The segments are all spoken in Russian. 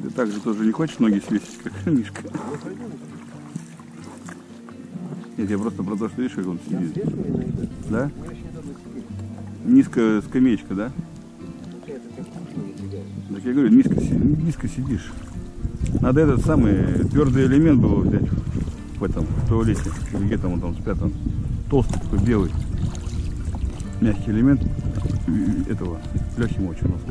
Ты так же тоже не хочешь ноги свесить, как Мишка? Нет, я просто про то, что видишь, как он сидит. Да? Низкая скамеечка, да? Так я говорю, низко сидишь. Надо этот самый твердый элемент было взять в этом, в туалете. Или где там он там спрятан. Толстый такой, белый. Мягкий элемент этого. Легким очень носа.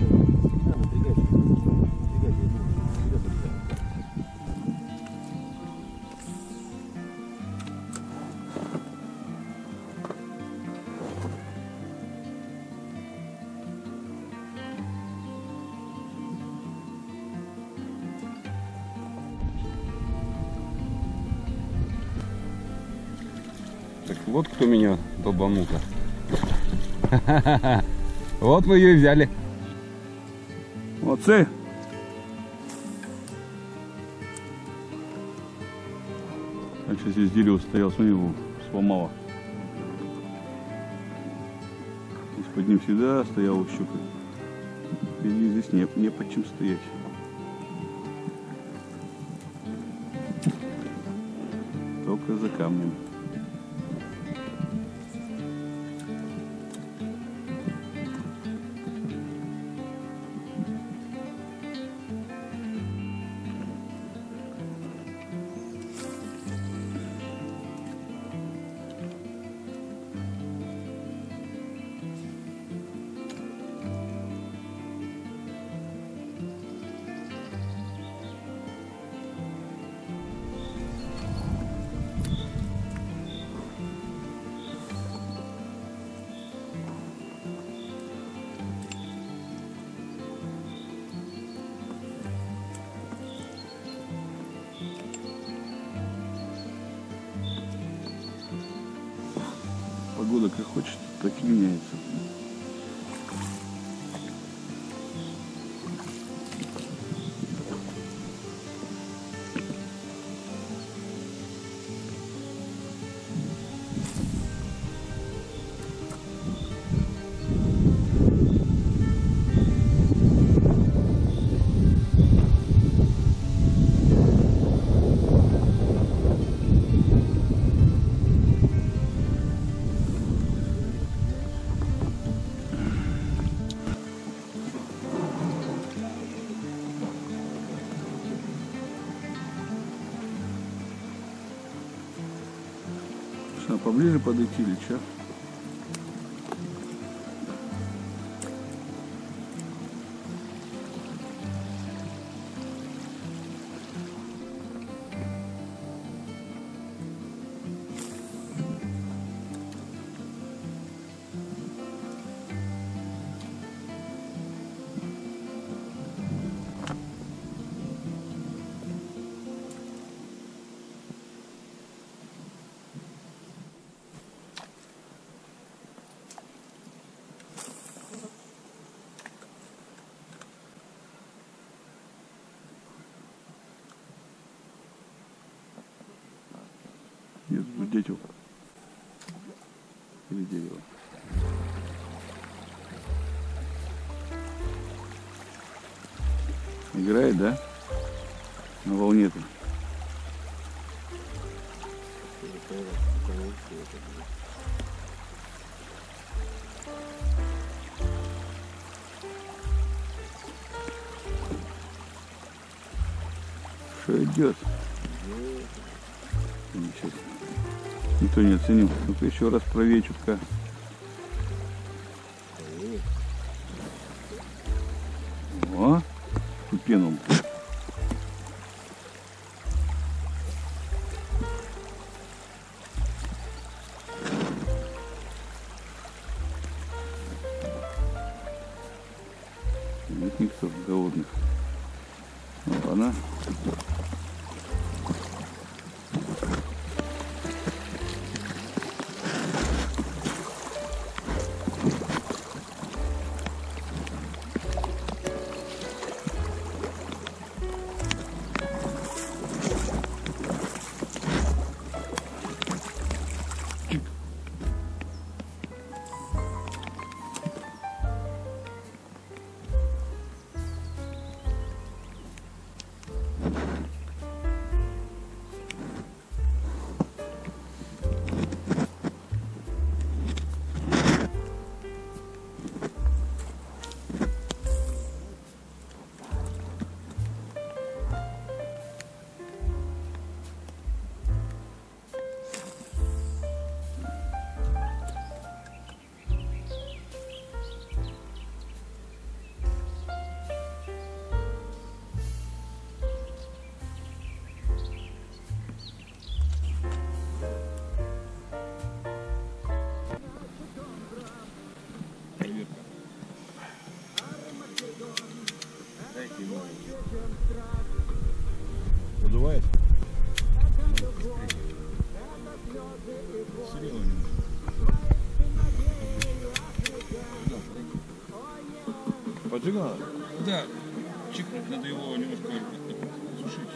Так вот кто меня долбанул-то. Вот мы ее и взяли. Молодцы! Раньше здесь дерево стоял, смотри, его сломало. Здесь под ним всегда стояла щука. И здесь не под чем стоять. Только за камнем. Погода как хочет, так и меняется. Что, поближе подойти или что? Нет, дятел. Или дерево. Играет, да? На волне-то. Что идет? Никто не оценил. Ну-ка еще раз правее чутка. О, пену. Нет никто голодных. Вот она. Подувает? Поджигало? Да, чихнуть надо его немножко сушить.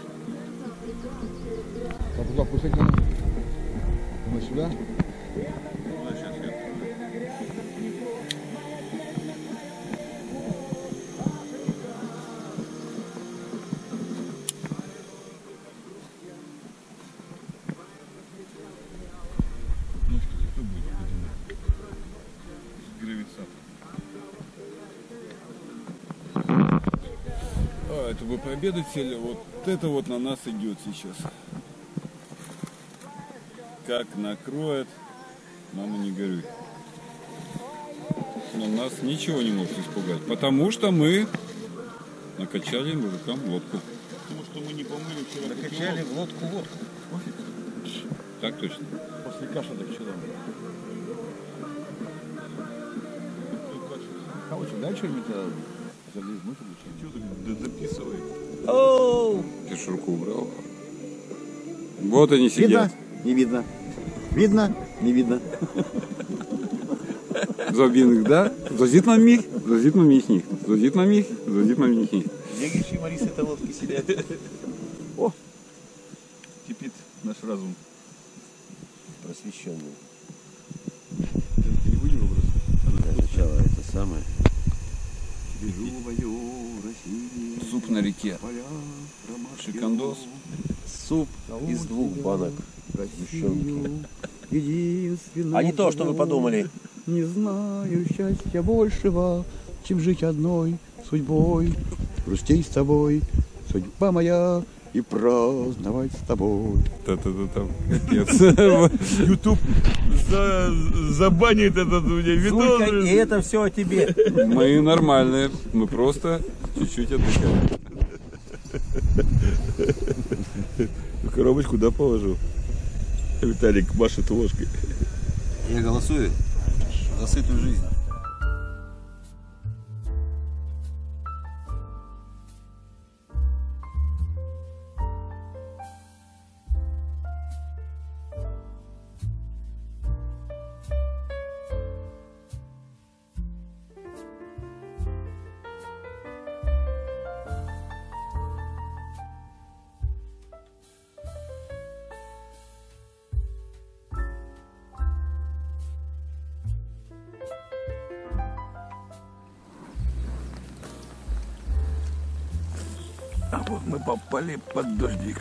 А куда пустить надо? Мы сюда? Да, сейчас я. Ну что будет поднимать? Гравицатор. А, это вы пообедать сели? Вот это вот на нас идет сейчас. Как накроет, мама не горюй. Но нас ничего не может испугать, потому что мы накачали мужикам лодку. Потому что мы не помыли вчера. Накачали в лодку водку. Так точно. После каши до вчера. Короче, дай что-нибудь залезь, мы что ты записывай. Оу! Ты ж руку убрал. Вот они сидят. Видно? Не видно. Видно? Не видно. Забинг, да? Зазит на миг, зазит на михник. Зазит на миг, зазит на михник. Бегающие Марисы это лодки сидят. О! Кипит наш разум. Просвещенные. Не будем выбросить? Сначала это самое. Суп на реке. Шикандос. Суп из 2 банок сгущенки. А не то, что вы подумали. Не знаю счастья большего, чем жить одной судьбой. Грустей с тобой, судьба моя, и праздновать с тобой. Та-та-та-та. Капец. YouTube забанит этот у меня Зулька, и видос. это все о тебе. Мы нормальные. Мы просто чуть-чуть отдыхаем. Коробочку, да, положил? Виталик машет ложкой. Я голосую за сытую жизнь. А вот мы попали под дождик.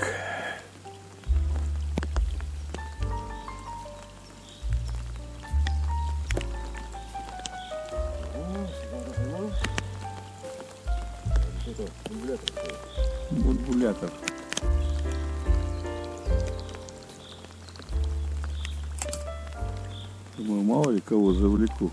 Бурбулятор. Думаю, мало ли кого завлеку.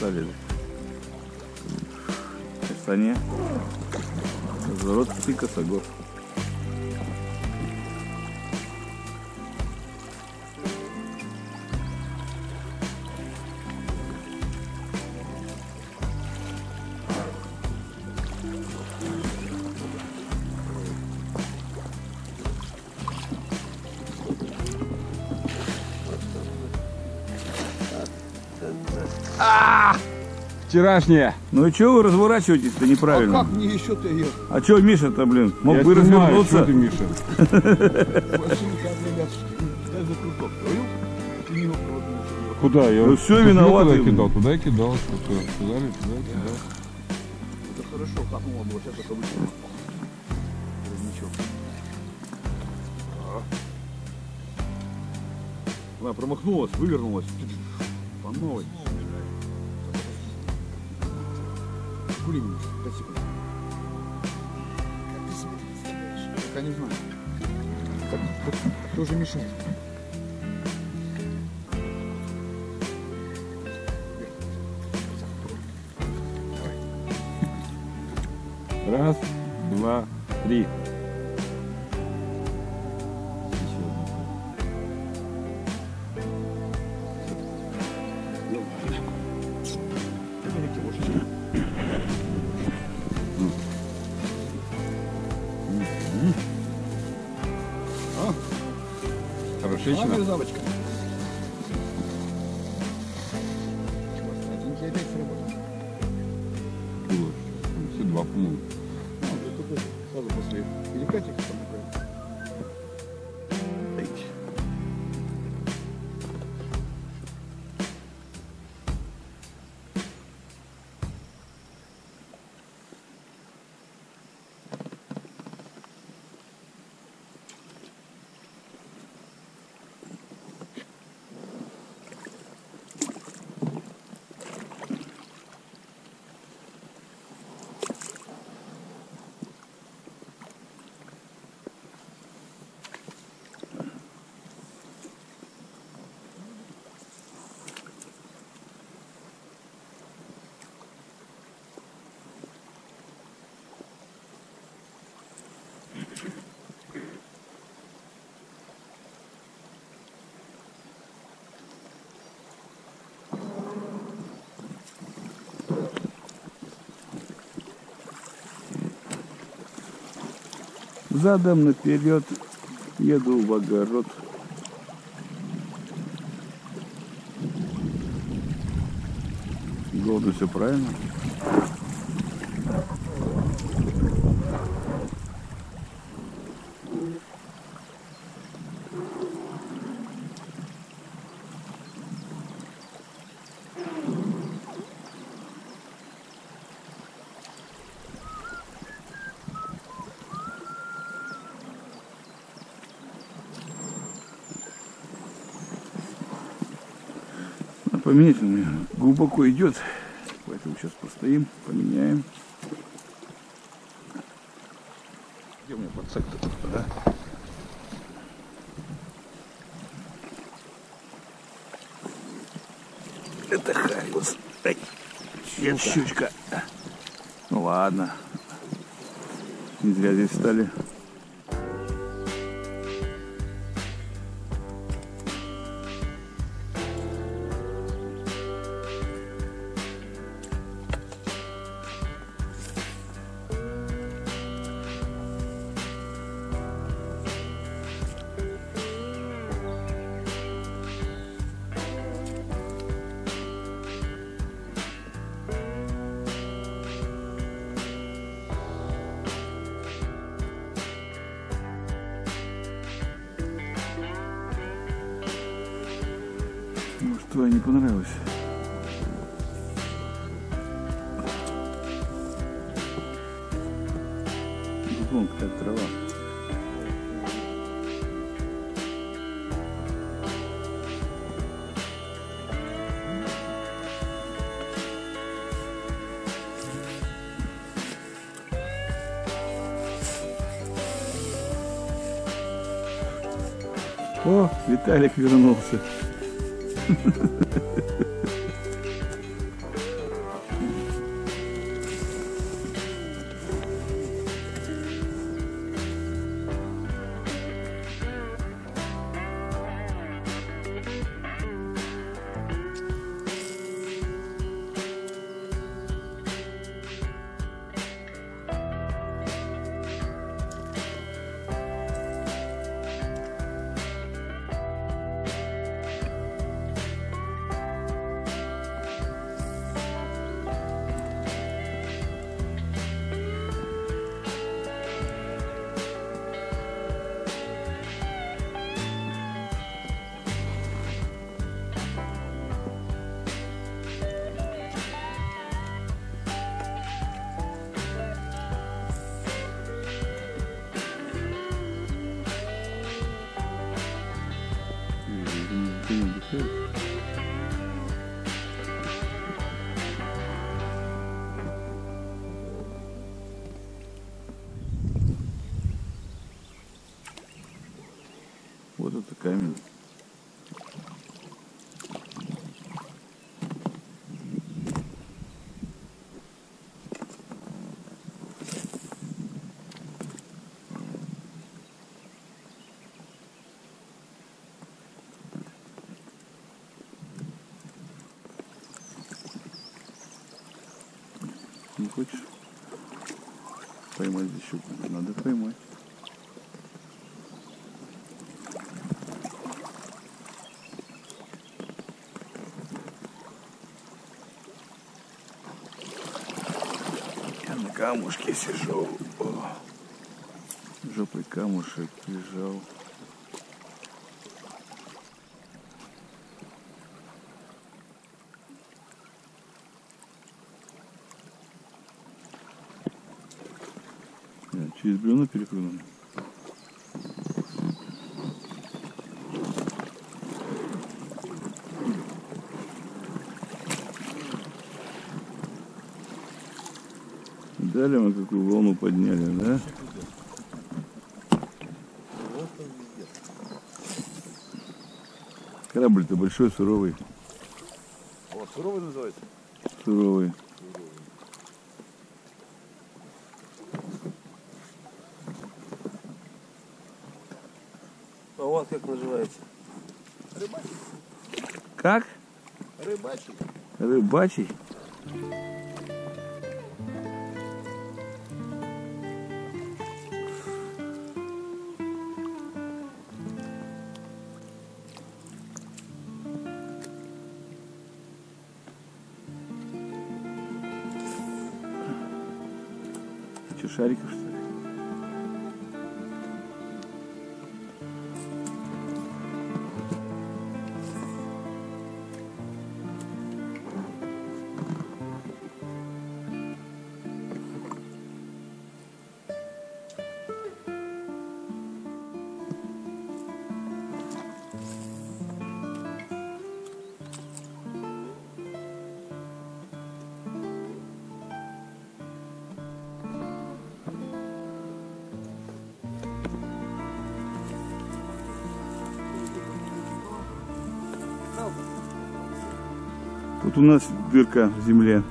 стали. В Астане. Заворотский косогор. Вчерашняя. Ну и что вы разворачиваетесь-то неправильно? А как мне еще-то ее? А что Миша-то, блин? Мог Я бы снимаю, развернуться. что ты, Миша? Дай за кружок. Ты не вопрос. Куда? Я Ну всё, Ты виноваты. Куда кидал? Туда и кидал. Туда кидал. Это хорошо, капнуло было, сейчас это вытянуло. Ничего. Она промахнулась, вывернулась. По новой. Кури меня, 5 секунд. Пока не знаю. Так, кто же мешает? Раз, два, три. Хорошечно. Мерзавочка. Один опять сработал. Было. Все два, по-моему. Только сразу после перекатика там такое. Задом наперед еду в огород. Голоду все правильно. Поменять у меня глубоко идет, поэтому сейчас постоим, поменяем. Где у меня подсак-то? Да? Это Хариус. Нет, щучка. Ну ладно. Не зря здесь стали. Может, твоя не понравилась? Вон какая трава. О, Виталик вернулся. спокойно отдыхают. Вот это камень. Не хочешь поймать здесь щуку? Надо поймать. Я на камушке сижу. О, жопой камушек прижал. Через бревно перепрыгнул. Дали мы какую волну подняли, да? Корабль-то большой, суровый. Вот, суровый называется. Суровый. А у вас как называется? Рыбачий. Как? Рыбачий. Рыбачий? Что, шариков, что ли? Тут у нас дырка в земле.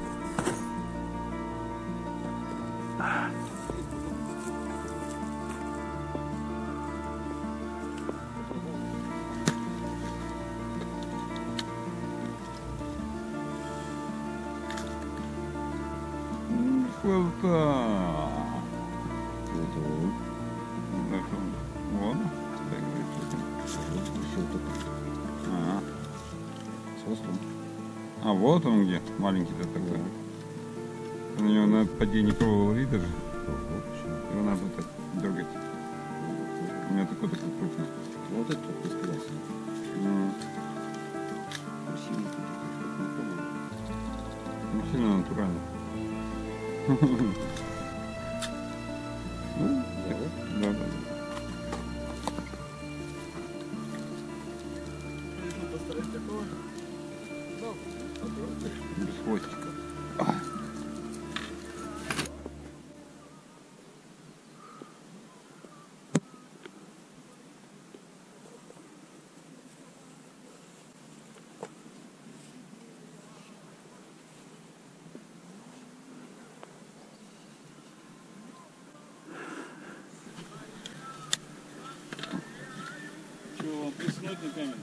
Вон. А вот он где, маленький-то такой. У него на падении крового лидера. Его надо вот так дергать. У меня такой крупный. Вот это прекрасно. Красивый. Ну, сильно натурально. Ну, да, да. Без хвостика. Что, вам плеснуть на камень?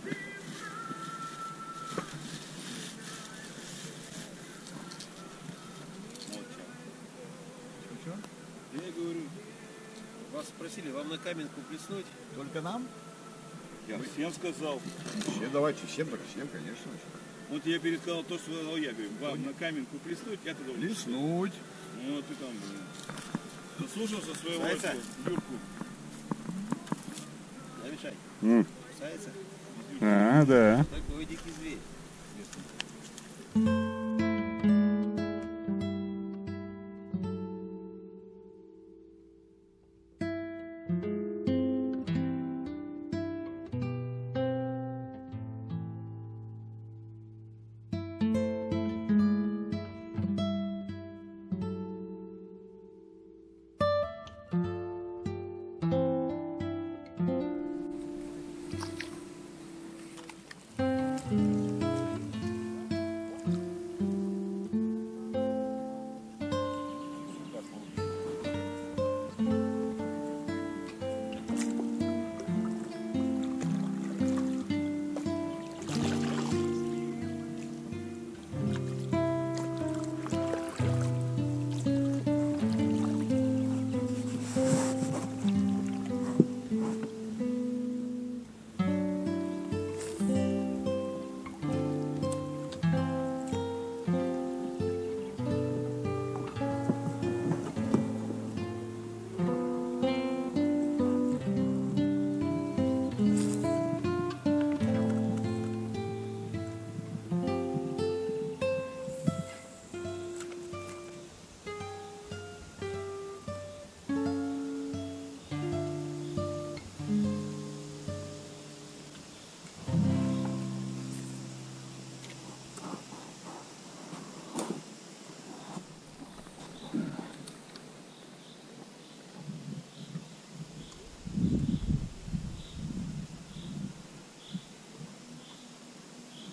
Я говорю, вас спросили, вам на каменку плеснуть? Только нам? Я всем сказал. Всем давайте, всем, так всем, конечно. Вот я перед сказал то, что я говорю, вам на каменку плеснуть, я тогда Плеснуть. Ну, ты там, блин. Заслушался своего Зайца. Юрку. Замешай. Кусается? А, да. Такой дикий зверь.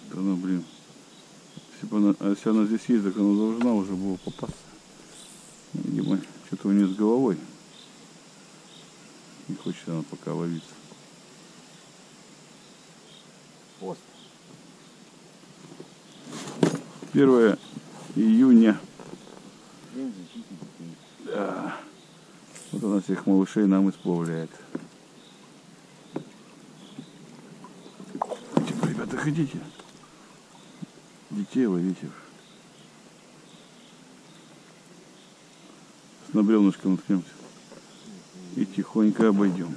Да ну блин. Если она здесь есть, так она должна уже была попасться. Видимо, что-то у нее с головой. Не хочет она пока ловиться. Пост. 1 июня. День защиты детей. Да. Вот она всех малышей нам исправляет. Типа, ребята, хотите? Детей ловите. На бревнышко наткнемся. И тихонько обойдем.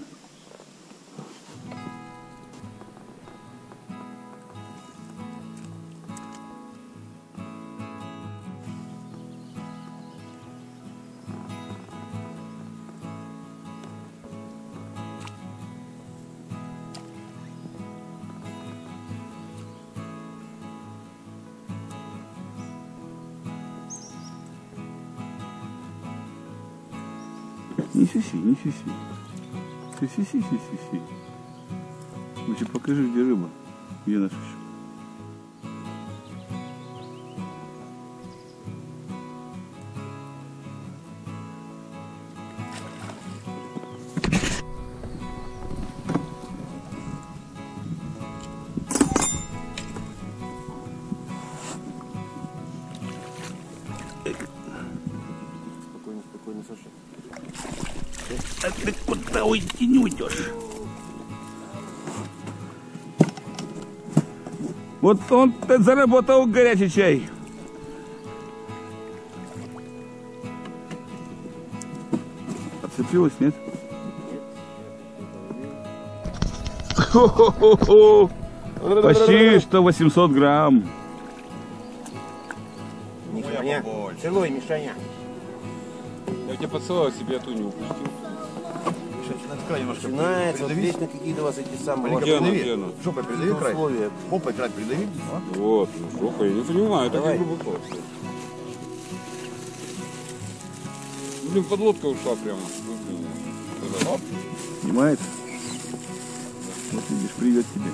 Не сиси, не сиси. Ты сиси, сиси, сиси. Лучше покажи, где рыба. Где наша еще? Спокойно, спокойно, Саша. А ты куда уйти не уйдешь? Вот он заработал горячий чай. Отцепилась, нет? Хо-хо-хо-хо. Почти что 800 грамм. Мишаня, целуй, Мишаня. Я тебя поцеловал, себе ту не упустил. Натискай немножко. Начинается, вот Придавись. вечно какие-то у вас эти самые Маленько Где она, придави. где она? Жопой придави край. условия. Попой край придави. А? Вот, жопа, я не понимаю, это Давай. как глубоко. Блин, подлодка ушла прямо. Оп. Снимает? Вот видишь, привет тебе.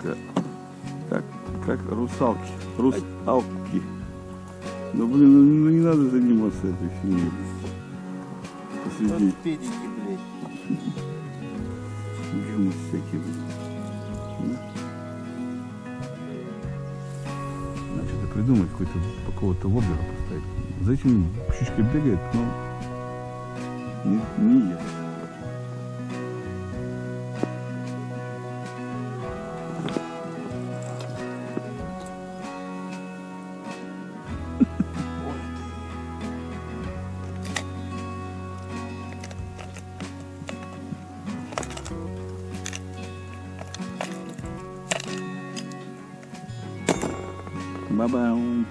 Как русалки. Русалки. Ну блин, ну не надо заниматься этой фигней. Посиди. Педики, блядь. Гаммы всякие, блин. Надо что-то придумать, какого-то воблера поставить. За этим птичкой бегает, но не ест. Ба-бам.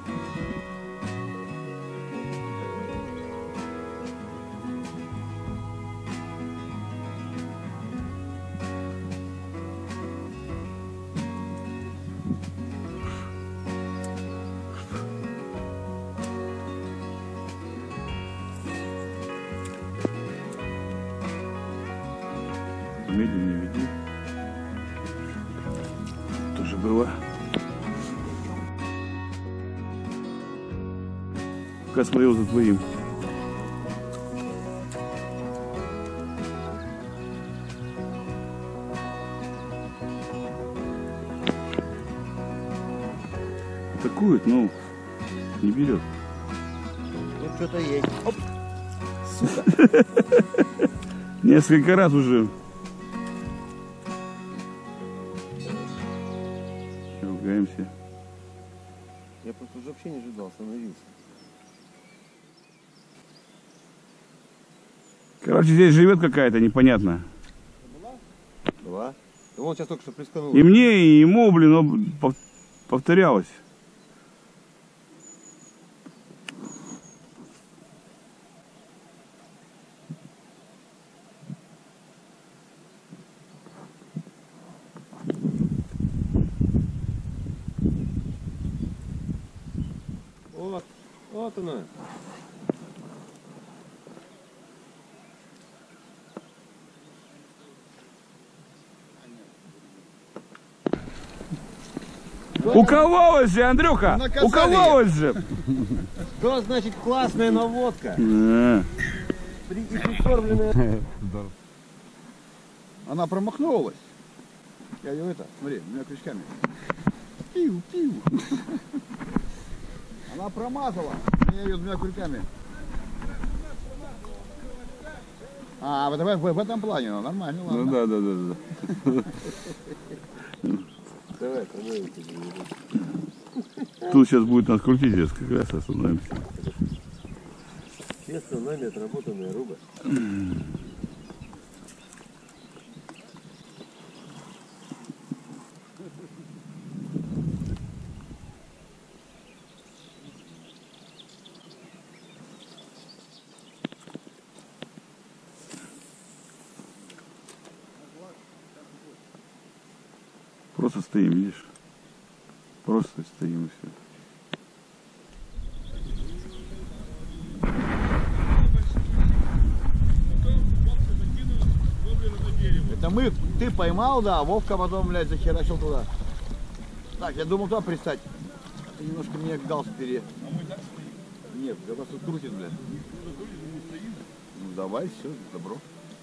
Медленнее веди. Тоже было. Пока смотрел за твоим. Атакует, но не берет. Тут что-то есть. Оп. Несколько раз уже. Ругаемся. Я просто уже вообще не ожидал, остановился. Короче, здесь живет какая-то непонятная. Была? Да вон сейчас только что плесканул. И мне, и ему, блин, повторялось. Вот она. Укололась же, Андрюха! Укололась же! Что значит классная наводка? Да. Прикормленная. Она промахнулась. Я ее смотри, у меня крючками. Пиу, пиу. Она промазала. Я ее двумя крюками. А, в этом плане, ну, нормально, ладно. Ну да. Давай, остановимся. Тут сейчас будет нас крутить, здесь как раз остановимся. Место нами отработанная руба. Просто стоим, видишь? Просто стоим и все. Это ты поймал, да, Вовка потом, блядь, захерачил туда. Так, я думал туда пристать. Ты немножко мне галс вперед. А мы так стоим? Нет, я вас тут крутит, блядь. Ну давай, все, добро.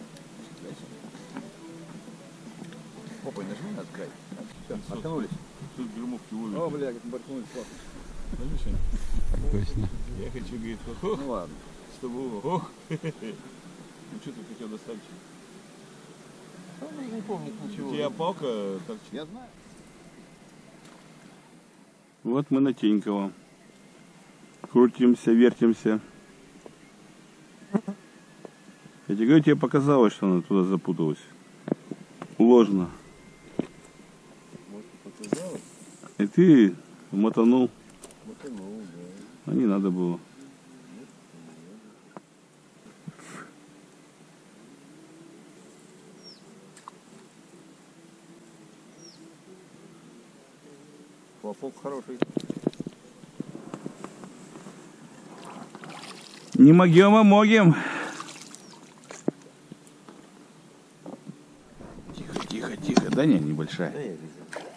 Попой нажми на край. Все, откнулись. Тут громовки улицы. О, бля, как баркнулись плохо. Точно. Я хочу, говорит, Ну ладно. чтобы ох. Ну что ты хотел достать? Он не помнит ничего. У тебя палка торчит. Я знаю. Вот мы на Теньково. Крутимся, вертимся. Я тебе говорю, тебе показалось, что она туда запуталась. Ложно. Может, показалось? И ты мотанул. Мотанул, да. А не надо было. Хлопок хороший. Не могем, а могем. Тихо. Да не, небольшая. Да, я вижу.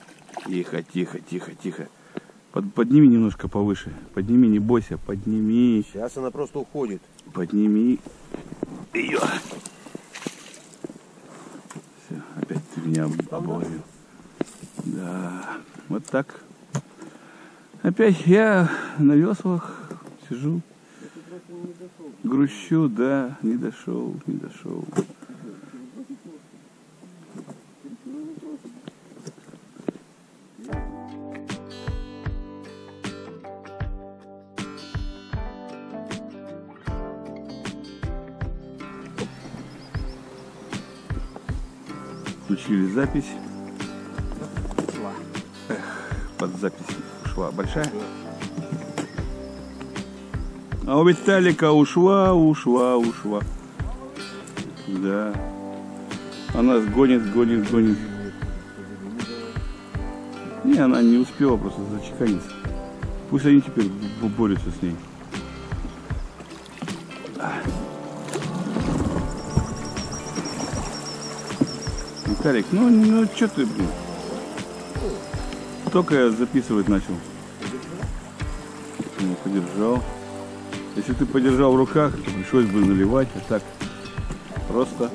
Тихо, тихо, тихо, тихо. Подними немножко повыше. Подними, не бойся, подними. Сейчас она просто уходит. Подними ее. Все, опять ты меня обловил. Да, вот так. Опять я на веслах сижу. Грущу, да, не дошел, не дошел. Включили запись. Под запись ушла. Большая? А у Виталика ушла. Да. Она гонит. Не, она не успела просто зачеканиться. Пусть они теперь борются с ней. Виталик, ну что ты, блин? Только я записывать начал. Не подержал. Если ты подержал в руках, то пришлось бы наливать. А так просто.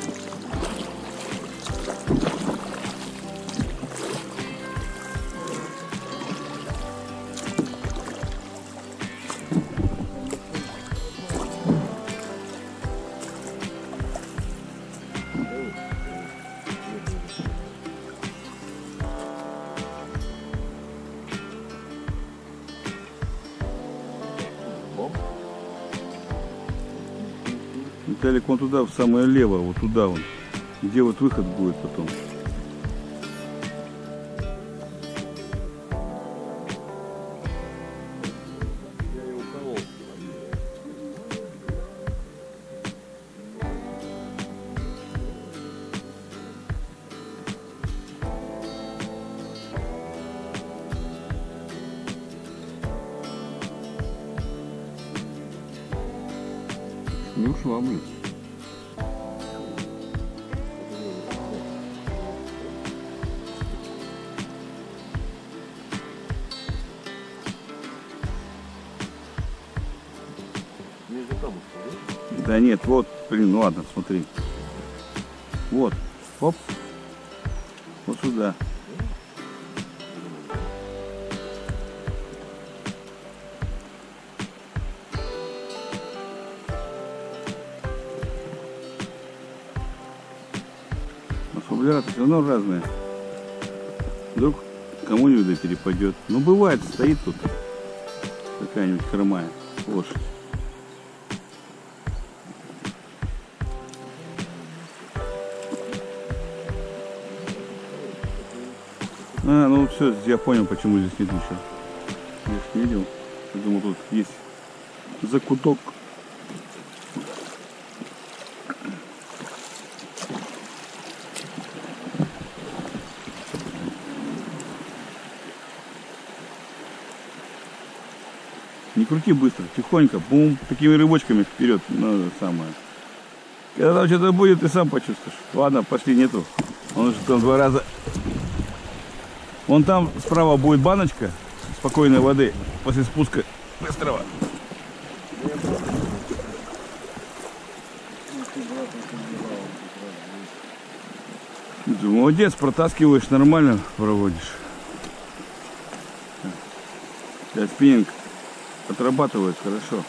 Виталик, вон туда, в самое лево, вот туда вон, где вот выход будет потом. Не ушла, блин. Да нет, вот, блин, ну ладно, смотри. Вот, оп, вот сюда. Освобляться все равно разное. Вдруг кому-нибудь да перепадет. Ну бывает, стоит тут какая-нибудь хромая лошадь. А, ну все, я понял, почему здесь нет ничего. Я ж не видел. Я думал, тут есть закуток. Не крути быстро, тихонько, бум, такими рыбочками вперед, ну, самое. Когда там что-то будет, ты сам почувствуешь. Ладно, пошли, нету. Он уже там 2 раза. Вон там справа будет баночка спокойной воды после спуска быстрого. Ты молодец, протаскиваешь, нормально проводишь. Спиннинг отрабатывает хорошо.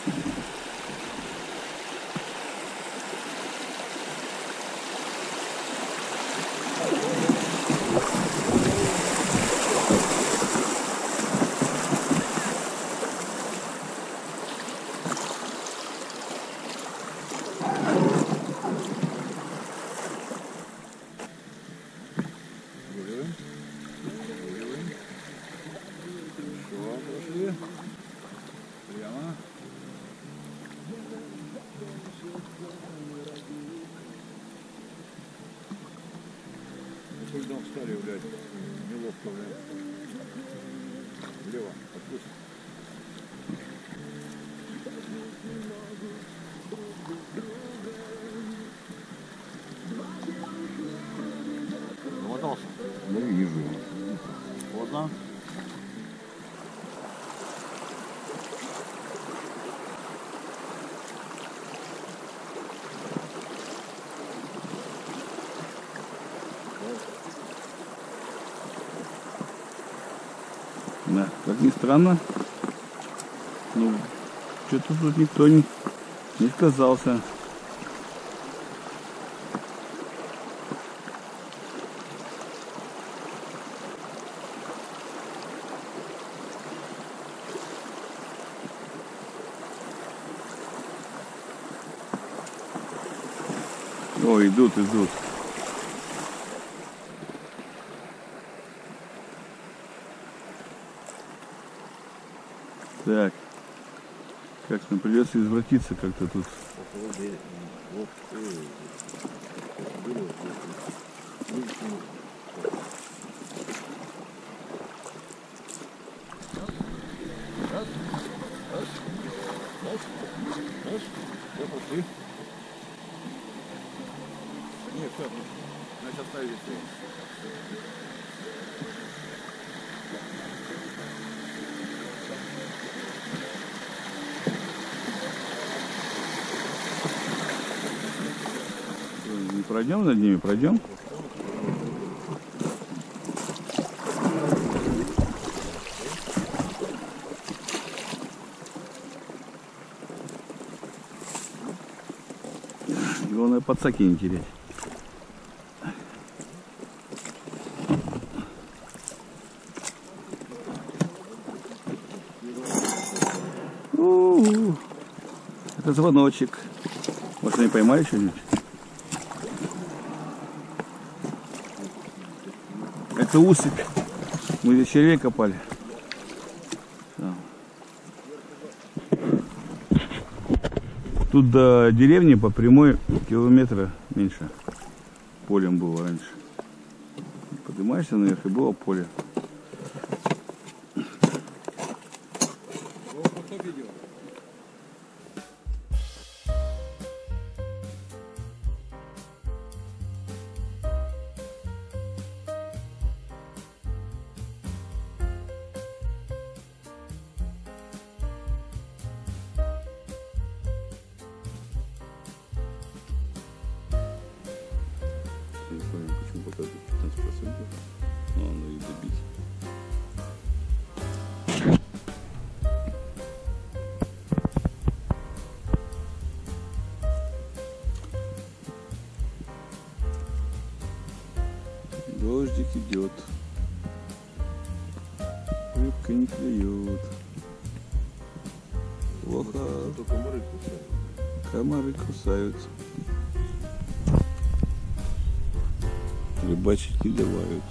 Льдом встали, блядь, неловко, блядь. Влево, отпусти. Намотался? Я вижу. Да, как ни странно, ну, что-то тут никто не сказался. О, идут. Так, как нам придется извратиться как-то тут. Нет, все, значит оставили все. Не пройдем над ними, пройдем. Главное, подсаки не терять. Это звоночек. Может, они поймали что-нибудь? Это усыпь. Мы здесь червей копали. Тут до деревни по прямой километра меньше. Полем было раньше. Поднимаешься наверх, и было поле. Я не понимаю, почему показывает 15%, но оно и добить. Дождик идет, рыбка не клюет. Плохо. Комары кусаются. Рыбачить не давают.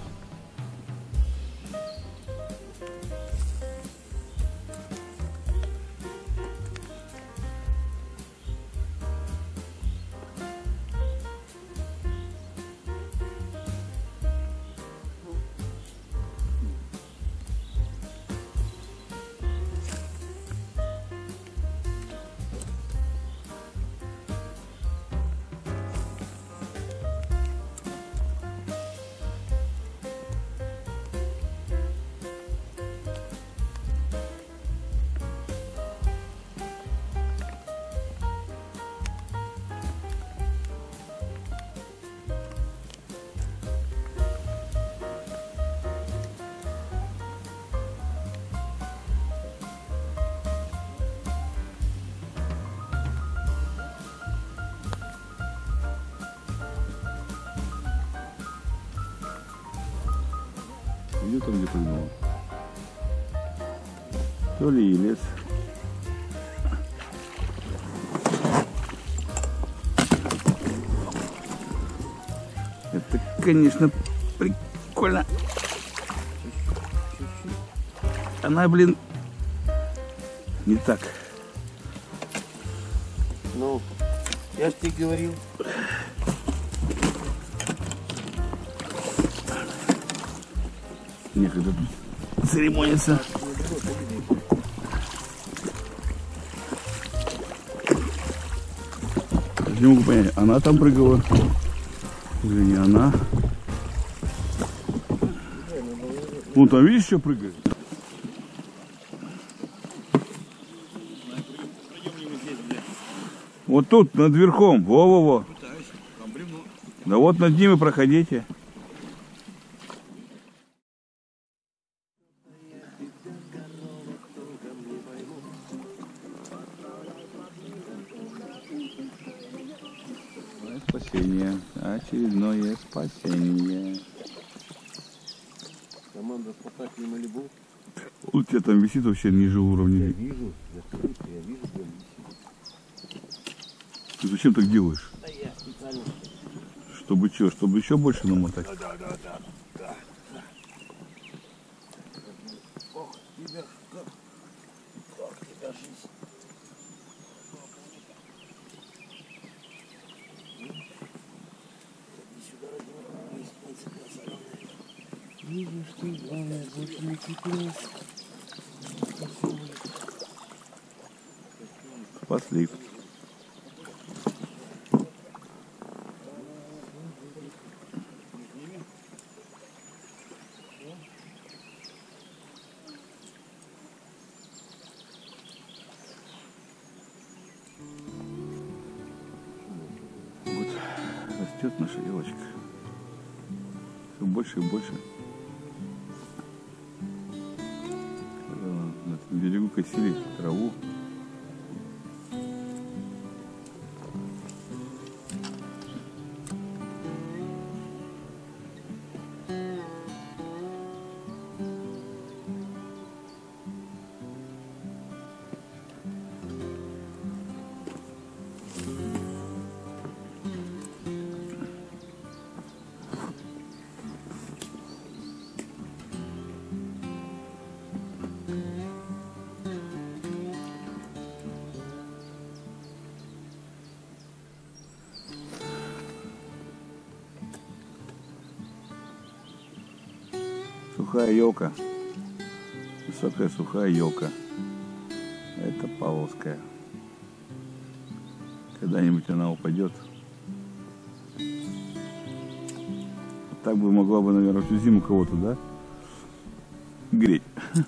Видел там, где прыгнул? То ли елец. Это, конечно, прикольно. Она, блин, не так. Ну, я ж тебе говорил. Некогда тут церемониться. Не могу понять, она там прыгала или не она. Вон там, видишь, что прыгает? Вот тут, над верхом. Во-во-во. Да вот над ним и проходите. спасение. Очередное спасение. Команда спасателей Малибу. У тебя там висит вообще ниже уровня. Я вижу, где он висит. Ты зачем так делаешь? Да я специально. Чтобы что? Чтобы еще больше намотать? Да. Ох, тебя как тебя жизнь. Иди сюда, родной, есть принципы соленые. Видишь ты, главное, больше не кипелось. Послив. Вот растет наша елочка. Все больше и больше. На этом берегу косили траву. Сухая елка, высокая сухая елка. Это Павловская. Когда-нибудь она упадет. Вот так бы могла бы, наверное, всю зиму кого-то, да? Греть.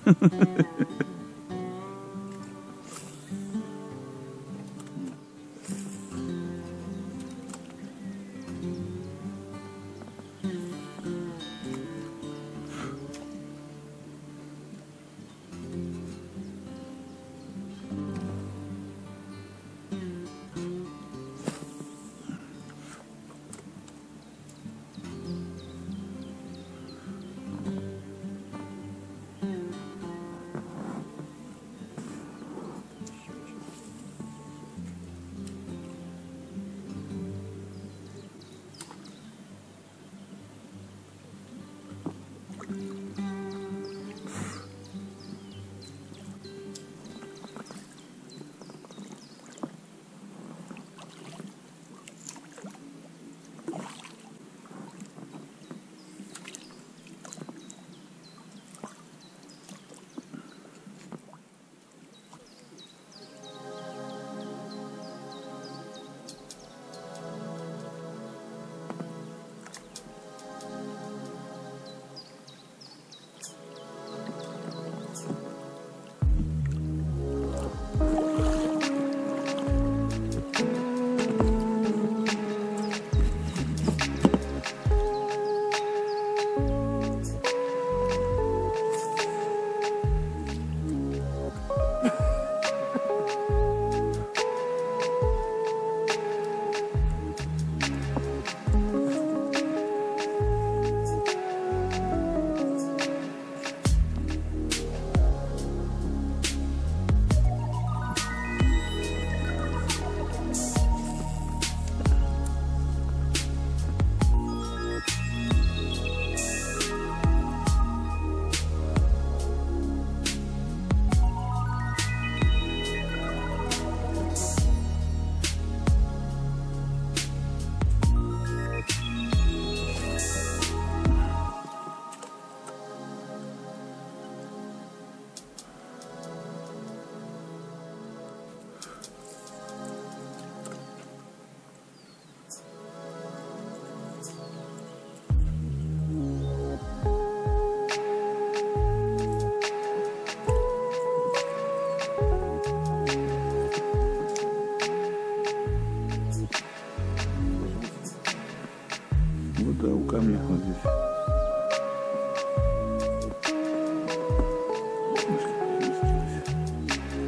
Вот да, у камня вот здесь.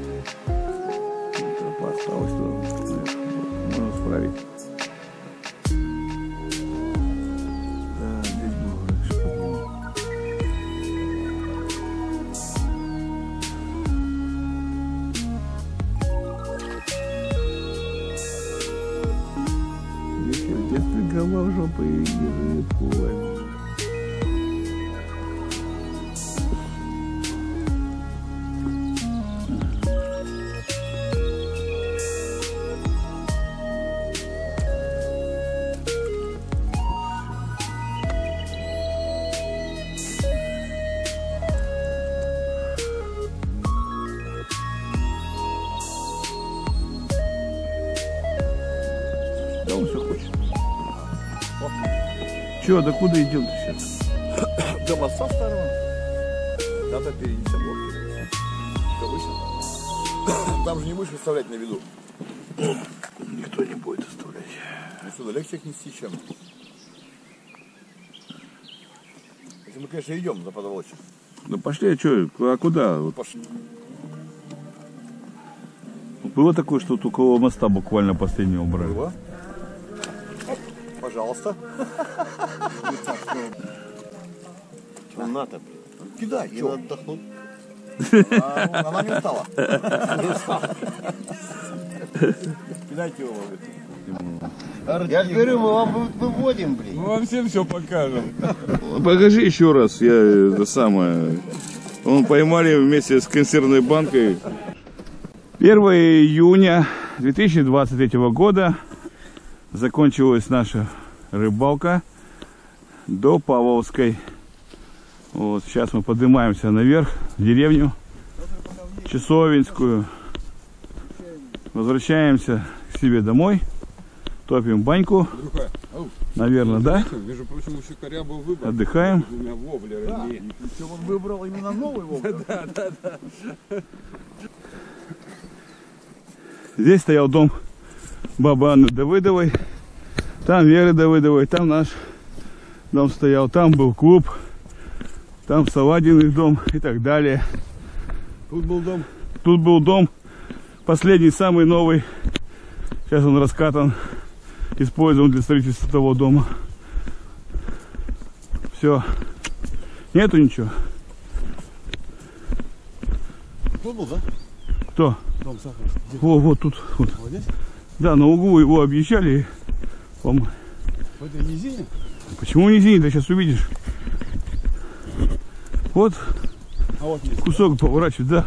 Тропа осталась, можно справить. голова в жопу и фу. Да он все хочет. Че, да куда идем сейчас? До моста старого. Надо перенесем лодки. Как обычно. Там же не будешь оставлять на виду. Никто не будет оставлять. Отсюда легче их нести, чем. Если мы, конечно, идем за продовольствием. Да пошли, а что, а куда? Вот. Пошли. Было такое, что вот около моста буквально последнего брали. Было? Пожалуйста. Чего надо, блин? Кидай, Не чё? надо отдохнуть. Она не устала. Кидайте его, говорит. Я же говорю, мы вам выводим, блин. Мы вам всем все покажем. Покажи еще раз, я это самое. Он поймали вместе с консервной банкой. 1 июня 2023 года закончилась наша рыбалка до Павловской. Вот, сейчас мы поднимаемся наверх, в деревню Часовенскую. Возвращаемся к себе домой. Топим баньку. Андрюха, Наверное, да? между прочим, у щукаря был выбор. Отдыхаем. Двумя воблерами. Причем он выбрал именно новый воблер. Здесь стоял дом бабы Анны Давыдовой. Там Веры Давыдовой, там наш дом стоял. Там был клуб. Там Саладин их дом и так далее. Тут был дом. Тут был дом. Последний, самый новый. Сейчас он раскатан. Использован для строительства того дома. Все. Нету ничего. Тут был, да? Кто? Дом Сахар. Вот тут. Вот. Вот здесь? Да, на углу его объезжали. В этой низине? Почему низине? Да сейчас увидишь. Вот А вот есть. кусок поворачивать, да.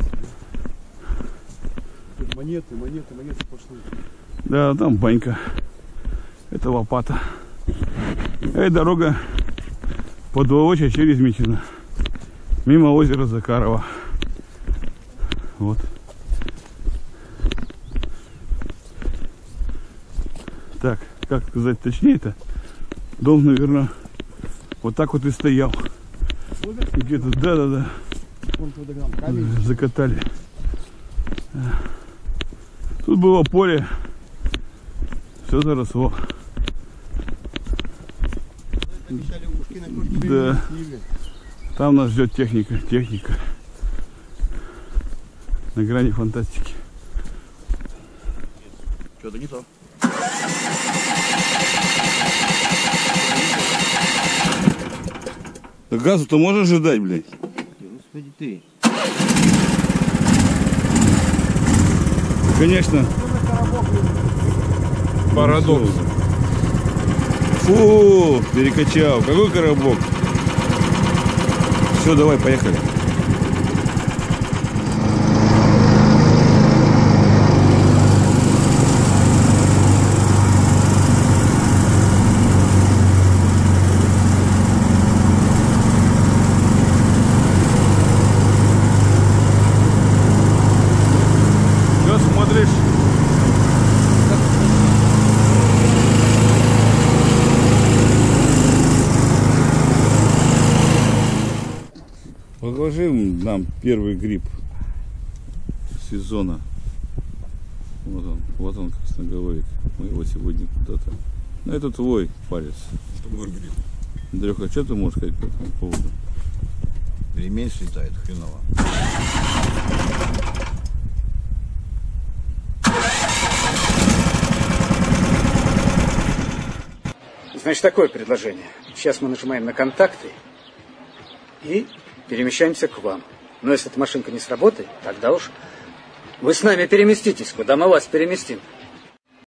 Тут монеты пошли. Да, там банька. Это лопата. И дорога подволоча через Митино. Мимо озера Закарова. Вот. Так, как сказать точнее-то? Дом, наверное, вот так вот и стоял. Где-то, да. Вон туда там камень. Закатали. Тут было поле. Все заросло. Да. Там нас ждет техника. На грани фантастики. Что-то не то. Да газу-то можно ожидать, блядь? Господи ты. Конечно. Парадокс. Фу, перекачал. Какой коробок? Все, давай, поехали. Что смотришь? Покажи нам первый гриб сезона. Вот он, красноголовик. Мы его сегодня куда-то. Ну, это твой палец. Андрюха, что ты можешь сказать по этому поводу? Ремень слетает хреново. Значит, такое предложение. Сейчас мы нажимаем на контакты и перемещаемся к вам. Но если эта машинка не сработает, тогда уж вы с нами переместитесь, куда мы вас переместим.